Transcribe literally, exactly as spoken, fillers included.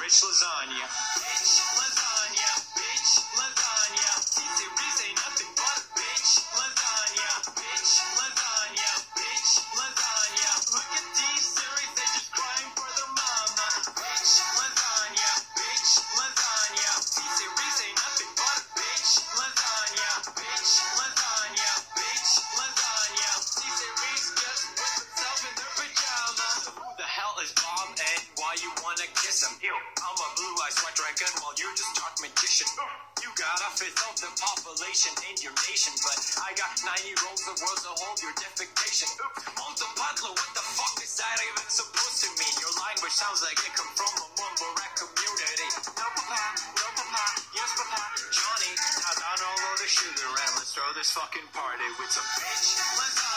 rich lasagna. Bitch lasagna, bitch lasagna. Caesar Reese ain't nothing but a bitch lasagna. Bitch lasagna, bitch lasagna. Look at these series, they just crying for their mama. Bitch lasagna, bitch lasagna. Caesar Reese ain't nothing but a bitch lasagna. Bitch lasagna, bitch lasagna. Caesar Reese just put himself in their pajamas. So who the hell is Bob and why you wanna kiss him? Ew, I'm a blue-eyed sweat dragon while you're just dark magician. You got a fifth of the population in your nation, but I got ninety rolls the world to hold your defecation. Oops, Montepadlo, what the fuck is that even supposed to mean? Your language sounds like it come from a mumble rap community. No papa, no papa, yes papa. Johnny, now down all of the sugar and let's throw this fucking party with some bitch lasagna.